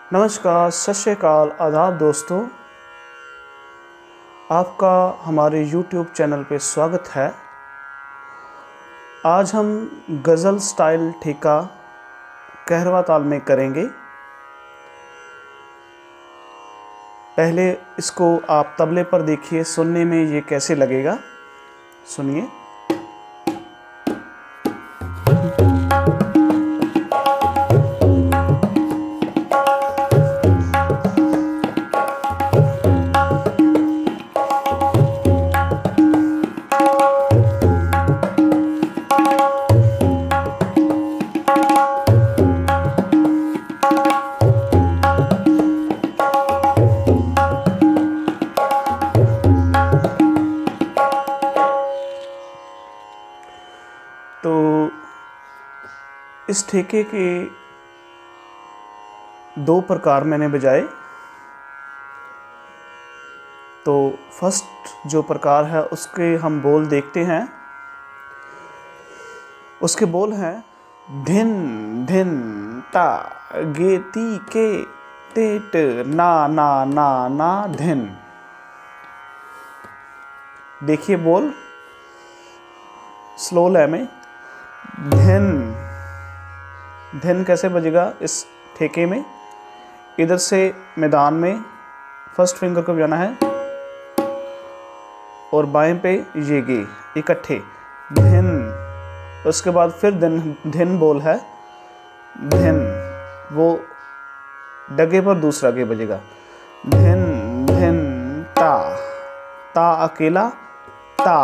नमस्कार, सत श्री अकाल, आदाब दोस्तों। आपका हमारे YouTube चैनल पे स्वागत है। आज हम गज़ल स्टाइल ठेका कहरवा ताल में करेंगे। पहले इसको आप तबले पर देखिए, सुनने में ये कैसे लगेगा, सुनिए। तो इस ठेके के दो प्रकार मैंने बजाए। तो फर्स्ट जो प्रकार है उसके हम बोल देखते हैं। उसके बोल हैं धिन धिन ता गे ती के तेट ना ना ना ना धिन। देखिए बोल स्लो लय में। धिन धिन कैसे बजेगा इस ठेके में? इधर से मैदान में फर्स्ट फिंगर को बजाना है और बाएं पे ये गे इकट्ठे धिन। उसके बाद फिर धिन बोल है धिन, वो डगे पर दूसरा गे बजेगा। धिन धिन ता ता अकेला ता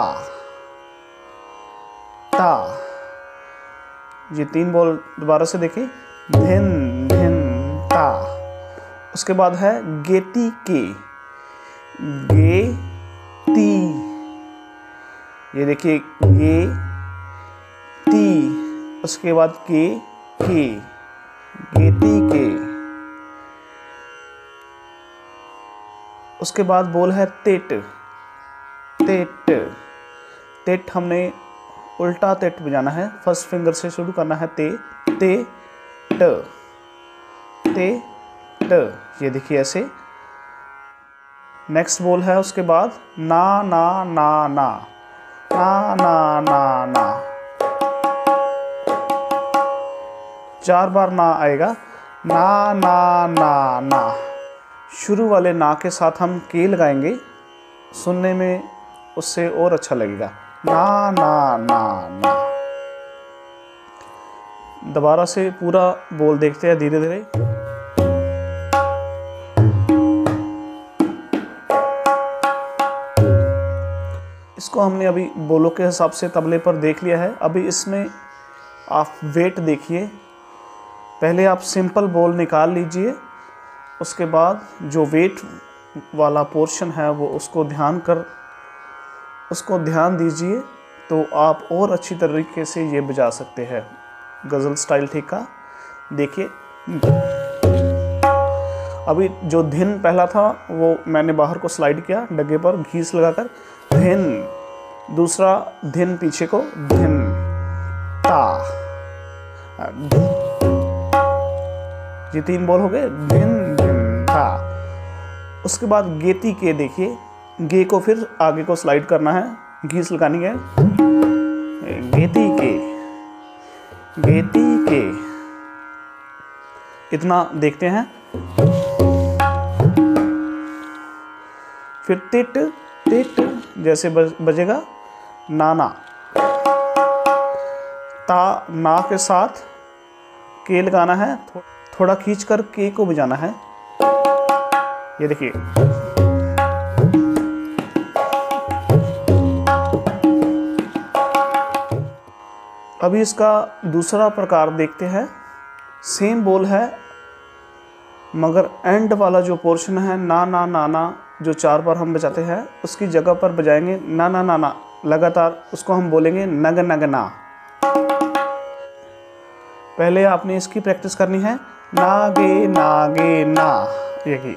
ता। ये तीन बोल दोबारा से देखिए धिन धिन ता। उसके बाद है गेती के गे ती। ये देखिए गे ती। उसके बाद के गेती के। उसके बाद बोल है तेट तेट तेट। हमने उल्टा तेट बजाना है, फर्स्ट फिंगर से शुरू करना है ते ते ट ते ट। ये देखिए ऐसे। नेक्स्ट बोल है उसके बाद ना ना ना ना ना ना ना ना। 4 बार ना आएगा ना ना ना ना। शुरू वाले ना के साथ हम के लगाएंगे, सुनने में उससे और अच्छा लगेगा। ना ना ना ना। दोबारा से पूरा बोल देखते हैं धीरे धीरे। इसको हमने अभी बोलों के हिसाब से तबले पर देख लिया है। अभी इसमें आप वेट देखिए। पहले आप सिंपल बोल निकाल लीजिए, उसके बाद जो वेट वाला पोर्शन है वो उसको ध्यान दीजिए, तो आप और अच्छी तरीके से ये बजा सकते हैं गज़ल स्टाइल ठेका। देखिए अभी जो धिन पहला था वो मैंने बाहर को स्लाइड किया डगे पर घीस लगाकर धिन। दूसरा धिन पीछे को धिन ता। ये 3 बोल हो गए धिन धिन ता। उसके बाद गेती के देखिए, गे को फिर आगे को स्लाइड करना है, घीस लगानी है। गेती के इतना देखते हैं। फिर टिट टिट जैसे बजेगा नाना। ता ना के साथ के लगाना है, थोड़ा खींचकर के को बजाना है। ये देखिए अभी इसका दूसरा प्रकार देखते हैं। सेम बोल है मगर एंड वाला जो पोर्शन है ना ना ना ना, जो 4 बार हम बजाते हैं उसकी जगह पर बजाएंगे ना ना ना ना लगातार। उसको हम बोलेंगे नग नग ना। पहले आपने इसकी प्रैक्टिस करनी है नागे नागे ना। यही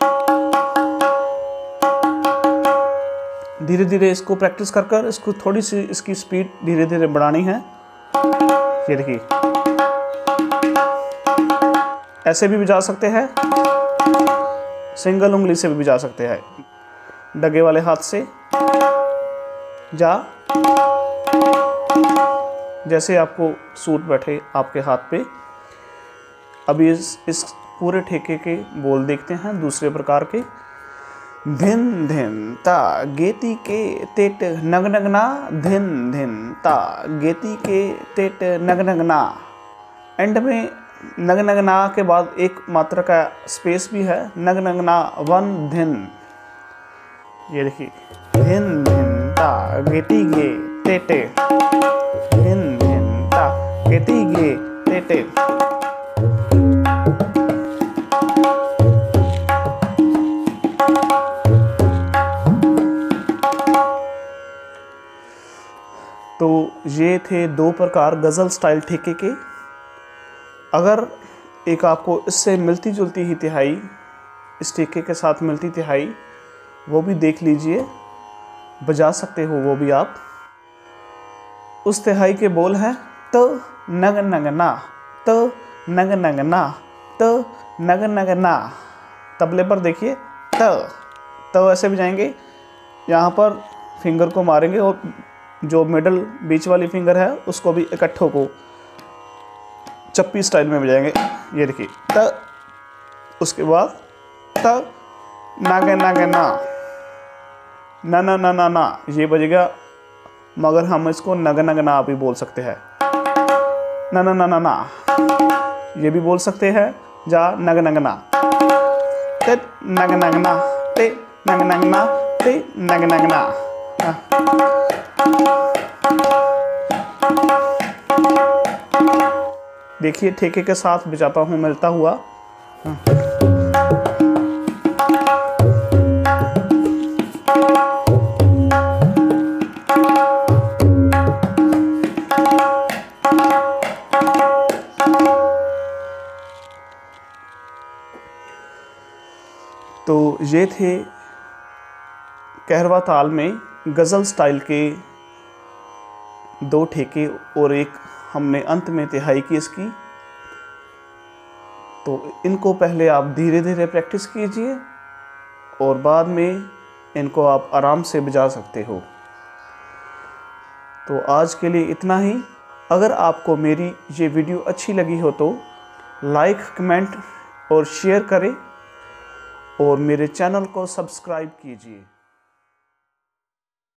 धीरे धीरे इसको प्रैक्टिस कर इसको थोड़ी सी इसकी स्पीड धीरे धीरे बढ़ानी है। ये देखिए ऐसे भी बजा सकते हैं, सिंगल उंगली से भी बजा सकते हैं, डगे वाले हाथ से जा, जैसे आपको सूट बैठे आपके हाथ पे। अभी इस पूरे ठेके के बोल देखते हैं दूसरे प्रकार के। धिन धिन ता गेती के तेट नग नगना, धिन धिन ता गेती के तेट नग नगना। एंड में नग नगना के बाद एक मात्रा का स्पेस भी है, नग नगना वन धिन। ये देखिए, धिन धिन ता गेती गे तेटे, धिन धिन ता गेती गे तेटे। तो ये थे 2 प्रकार गज़ल स्टाइल ठेके के। अगर एक आपको इससे मिलती जुलती ही तिहाई, इस ठेके के साथ मिलती तिहाई, वो भी देख लीजिए, बजा सकते हो वो भी आप। उस तिहाई के बोल हैं त नग नगना, त नग नगना, त नग नगना। तबले पर देखिए त ऐसे बजाएंगे, यहाँ पर फिंगर को मारेंगे और जो मिडल बीच वाली फिंगर है उसको भी इकट्ठों को चप्पी स्टाइल में बजाएंगे। ये देखिए त, उसके बाद त नागे नागे ना, ना ना ना ना ना, ये बजेगा, मगर हम इसको नग नग ना भी बोल सकते हैं। ना ना ना ना ना, ये भी बोल सकते हैं, जा नग नग ना, ते नग नग ना, ते नग नग ना, ते नग नग ना। देखिए ठेके के साथ बजाता हूँ मिलता हुआ। तो ये थे कहरवा ताल में गज़ल स्टाइल के 2 ठेके और एक हमने अंत में तिहाई की इसकी। तो इनको पहले आप धीरे धीरे प्रैक्टिस कीजिए और बाद में इनको आप आराम से बजा सकते हो। तो आज के लिए इतना ही। अगर आपको मेरी ये वीडियो अच्छी लगी हो तो लाइक, कमेंट और शेयर करें और मेरे चैनल को सब्सक्राइब कीजिए।